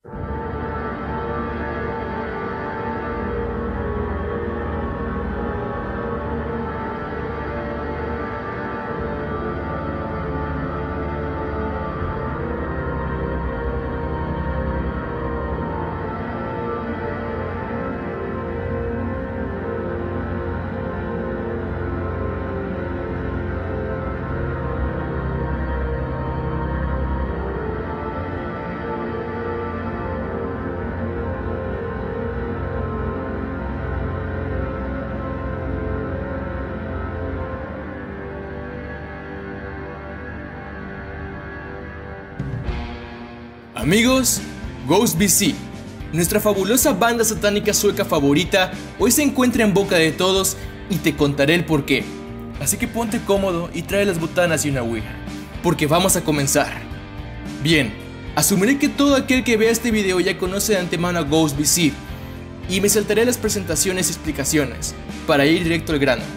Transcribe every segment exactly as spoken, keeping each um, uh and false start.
Amigos, Ghost B C, nuestra fabulosa banda satánica sueca favorita, hoy se encuentra en boca de todos y te contaré el porqué. Así que ponte cómodo y trae las botanas y una ouija, porque vamos a comenzar. Bien, asumiré que todo aquel que vea este video ya conoce de antemano a Ghost B C, y me saltaré las presentaciones y explicaciones, para ir directo al grano.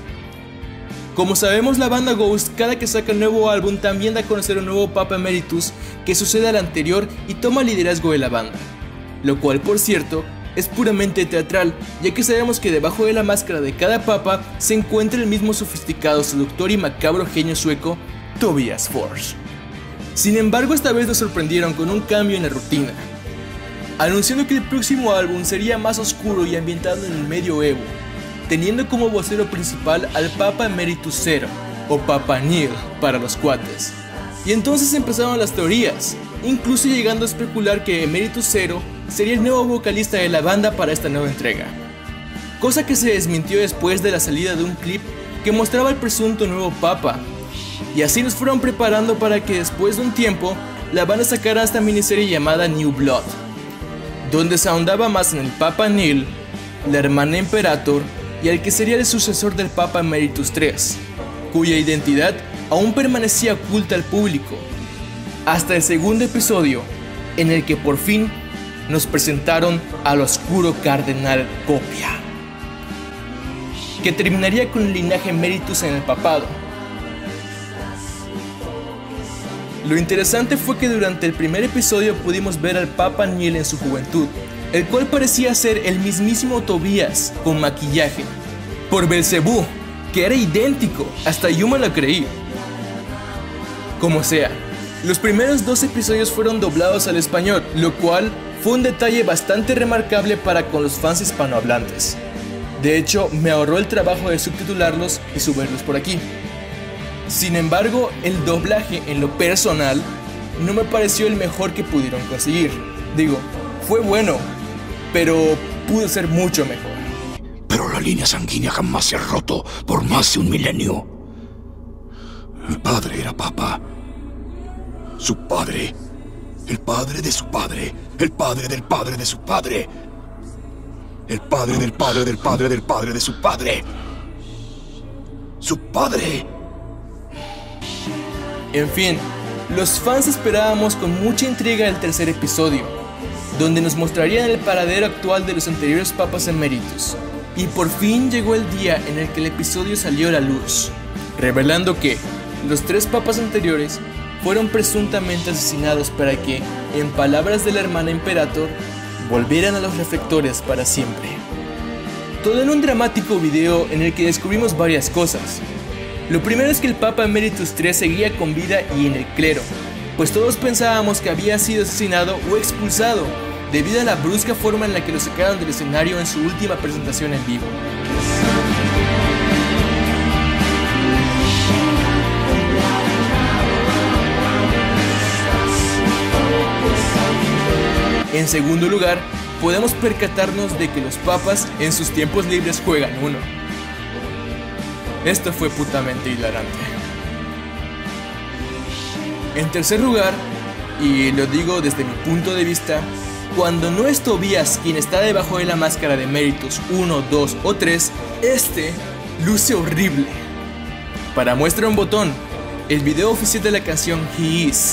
Como sabemos, la banda Ghost cada que saca un nuevo álbum también da a conocer un nuevo Papa Emeritus que sucede al anterior y toma el liderazgo de la banda, lo cual por cierto es puramente teatral, ya que sabemos que debajo de la máscara de cada papa se encuentra el mismo sofisticado, seductor y macabro genio sueco Tobias Forge. Sin embargo, esta vez nos sorprendieron con un cambio en la rutina, anunciando que el próximo álbum sería más oscuro y ambientado en el medioevo, teniendo como vocero principal al Papa Emeritus Zero, o Papa Neil para los cuates. Y entonces empezaron las teorías, incluso llegando a especular que Emeritus Zero sería el nuevo vocalista de la banda para esta nueva entrega, cosa que se desmintió después de la salida de un clip que mostraba al presunto nuevo Papa. Y así nos fueron preparando para que después de un tiempo la banda sacara esta miniserie llamada New Blood, donde se ahondaba más en el Papa Neil, la hermana Imperator y el que sería el sucesor del Papa Emeritus tres, cuya identidad aún permanecía oculta al público, hasta el segundo episodio, en el que por fin nos presentaron al oscuro Cardenal Copia, que terminaría con el linaje Emeritus en el papado. Lo interesante fue que durante el primer episodio pudimos ver al Papa Neil en su juventud, el cual parecía ser el mismísimo Tobias con maquillaje, por Belcebú, que era idéntico, hasta yo me lo creí. Como sea, los primeros dos episodios fueron doblados al español, lo cual fue un detalle bastante remarcable para con los fans hispanohablantes. De hecho, me ahorró el trabajo de subtitularlos y subirlos por aquí. Sin embargo, el doblaje en lo personal no me pareció el mejor que pudieron conseguir. Digo, fue bueno, pero pudo ser mucho mejor. Pero la línea sanguínea jamás se ha roto por más de un milenio. Mi padre era papa. Su padre. El padre de su padre. El padre del padre de su padre. El padre del padre del padre del padre de su padre. Su padre. En fin, los fans esperábamos con mucha intriga el tercer episodio, donde nos mostrarían el paradero actual de los anteriores papas eméritos. Y por fin llegó el día en el que el episodio salió a la luz, revelando que los tres papas anteriores fueron presuntamente asesinados para que, en palabras de la hermana Imperator, volvieran a los reflectores para siempre. Todo en un dramático video en el que descubrimos varias cosas. Lo primero es que el Papa Emeritus tres seguía con vida y en el clero, pues todos pensábamos que había sido asesinado o expulsado, debido a la brusca forma en la que lo sacaron del escenario en su última presentación en vivo. En segundo lugar, podemos percatarnos de que los papas en sus tiempos libres juegan uno. Esto fue putamente hilarante. En tercer lugar, y lo digo desde mi punto de vista, cuando no es Tobias quien está debajo de la máscara de Emeritus uno, dos o tres, este luce horrible. Para muestra un botón, el video oficial de la canción He Is.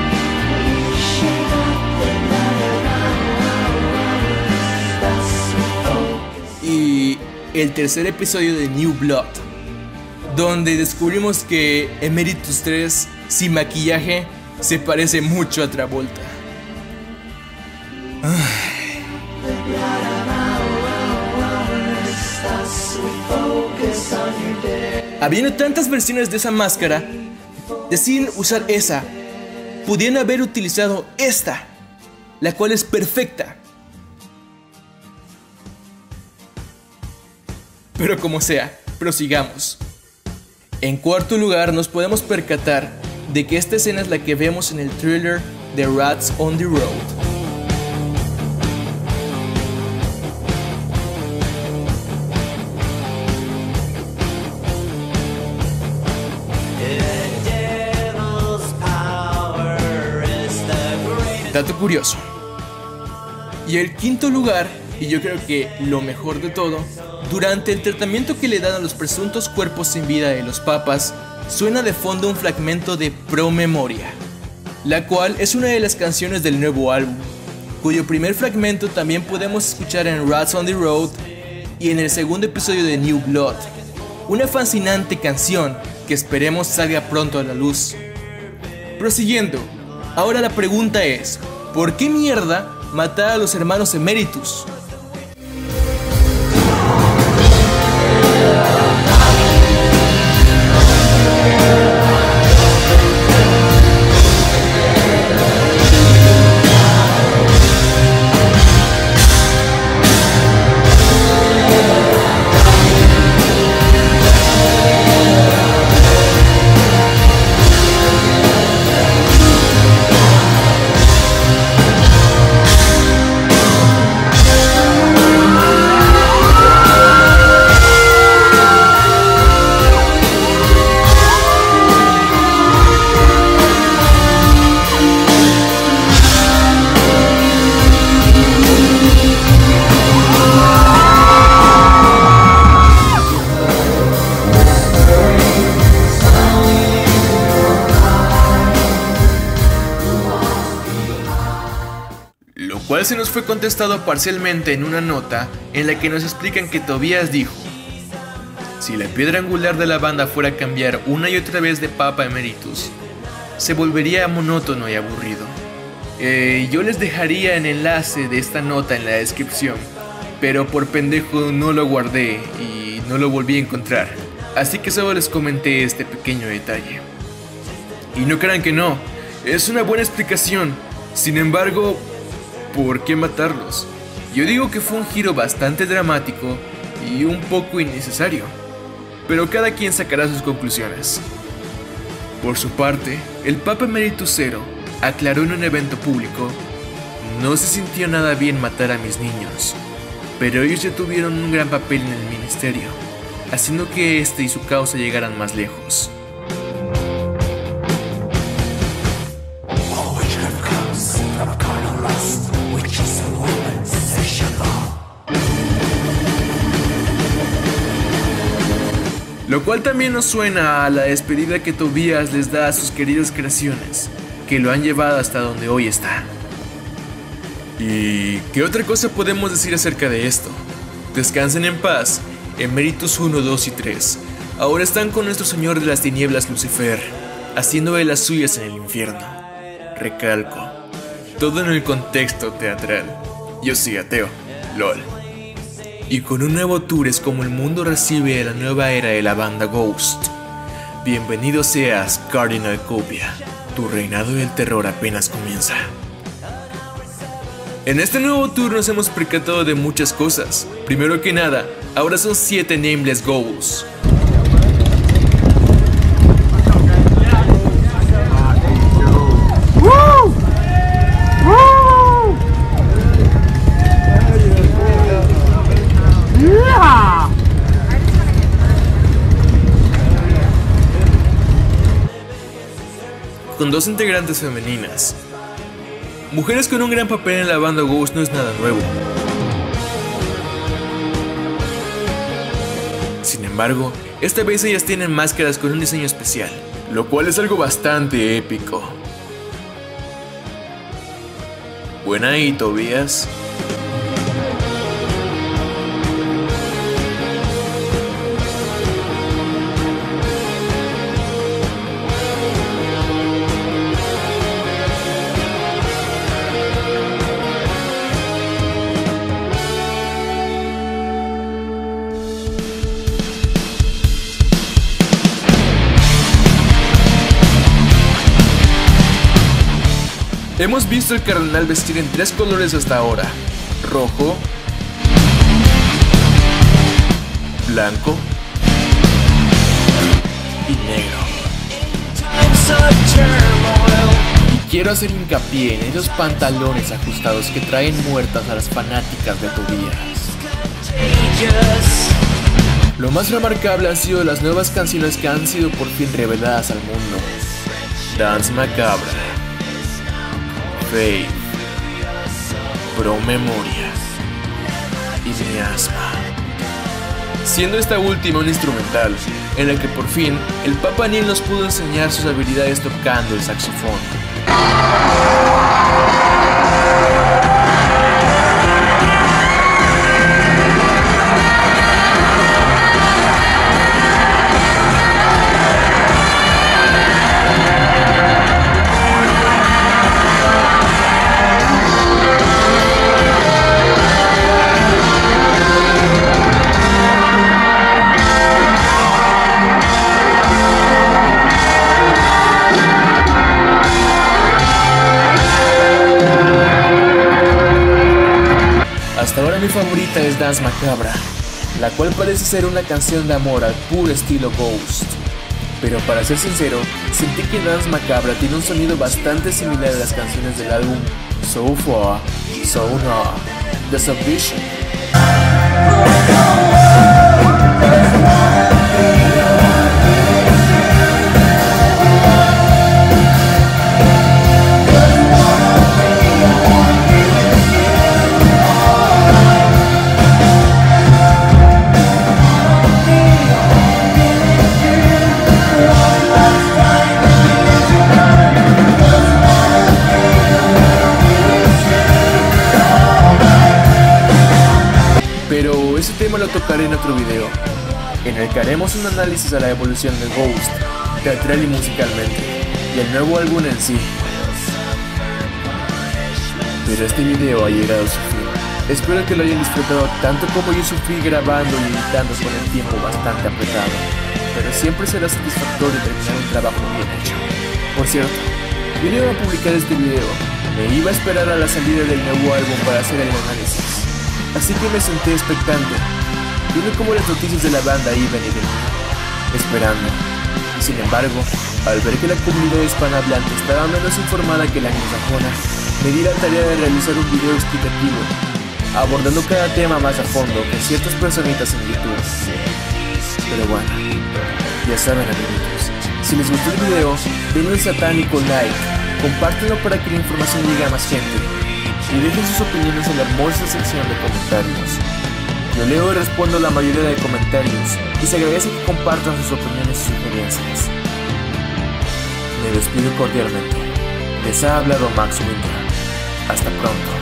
Y el tercer episodio de New Blood, donde descubrimos que Emeritus tres sin maquillaje se parece mucho a Travolta. Habiendo tantas versiones de esa máscara, deciden usar esa. Pudieran haber utilizado esta, la cual es perfecta. Pero como sea, prosigamos. En cuarto lugar, nos podemos percatar de que esta escena es la que vemos en el thriller de Rats on the Road. Dato curioso. Y el quinto lugar, y yo creo que lo mejor de todo, durante el tratamiento que le dan a los presuntos cuerpos sin vida de los papas, suena de fondo un fragmento de Pro Memoria, la cual es una de las canciones del nuevo álbum, cuyo primer fragmento también podemos escuchar en Rats on the Road y en el segundo episodio de New Blood, una fascinante canción que esperemos salga pronto a la luz. Prosiguiendo, ahora la pregunta es, ¿por qué mierda matar a los hermanos Emeritus? Lo cual se nos fue contestado parcialmente en una nota en la que nos explican que Tobías dijo: si la piedra angular de la banda fuera a cambiar una y otra vez de Papa Emeritus, se volvería monótono y aburrido. Eh, yo les dejaría el enlace de esta nota en la descripción, pero por pendejo no lo guardé y no lo volví a encontrar, así que solo les comenté este pequeño detalle. Y no crean que no, es una buena explicación. Sin embargo, ¿por qué matarlos? Yo digo que fue un giro bastante dramático y un poco innecesario, pero cada quien sacará sus conclusiones. Por su parte, el Papa Emeritus Zero aclaró en un evento público: no se sintió nada bien matar a mis niños, pero ellos ya tuvieron un gran papel en el ministerio, haciendo que este y su causa llegaran más lejos. Lo cual también nos suena a la despedida que Tobías les da a sus queridas creaciones, que lo han llevado hasta donde hoy está. ¿Y qué otra cosa podemos decir acerca de esto? Descansen en paz, Emeritus uno, dos y tres. Ahora están con nuestro señor de las tinieblas, Lucifer, haciendo de las suyas en el infierno. Recalco, todo en el contexto teatral. Yo soy ateo, lol. Y con un nuevo tour es como el mundo recibe la nueva era de la banda Ghost. Bienvenido seas, Cardinal Copia. Tu reinado del terror apenas comienza. En este nuevo tour nos hemos percatado de muchas cosas. Primero que nada, ahora son siete Nameless Ghouls. Con dos integrantes femeninas. Mujeres con un gran papel en la banda Ghost no es nada nuevo. Sin embargo, esta vez ellas tienen máscaras con un diseño especial, lo cual es algo bastante épico. Buena ahí, Tobías. Hemos visto al cardenal vestir en tres colores hasta ahora: rojo, blanco y negro. Y quiero hacer hincapié en esos pantalones ajustados que traen muertas a las fanáticas de Tobías. Lo más remarcable han sido las nuevas canciones que han sido por fin reveladas al mundo: Dance Macabre, Faith, Pro Memoria y Miasma, siendo esta última un instrumental en el que por fin el Papa Nil nos pudo enseñar sus habilidades tocando el saxofón. Hasta ahora mi favorita es Dance Macabre, la cual parece ser una canción de amor al puro estilo Ghost. Pero para ser sincero, sentí que Dance Macabre tiene un sonido bastante similar a las canciones del álbum So Far, So Now, The Subvision. Pero ese tema lo tocaré en otro video, en el que haremos un análisis a la evolución del Ghost, teatral y musicalmente, y el nuevo álbum en sí. Pero este video ha llegado a su fin. Espero que lo hayan disfrutado tanto como yo sufrí grabando y editando con el tiempo bastante apretado, pero siempre será satisfactorio terminar un trabajo bien hecho. Por cierto, yo no iba a publicar este video, me iba a esperar a la salida del nuevo álbum para hacer el análisis. Así que me senté expectante, viendo cómo las noticias de la banda iban y venían, esperando. Y sin embargo, al ver que la comunidad hispanohablante estaba menos informada que la anglosajona, me di la tarea de realizar un video explicativo, abordando cada tema más a fondo que ciertas personitas en YouTube. Pero bueno, ya saben, amiguitos, si les gustó el video, denle un satánico like, compártenlo para que la información llegue a más gente, y dejen sus opiniones en la hermosa sección de comentarios. Yo leo y respondo la mayoría de comentarios y se agradece que compartan sus opiniones y sugerencias. Me despido cordialmente. Les ha hablado Max Winter. Hasta pronto.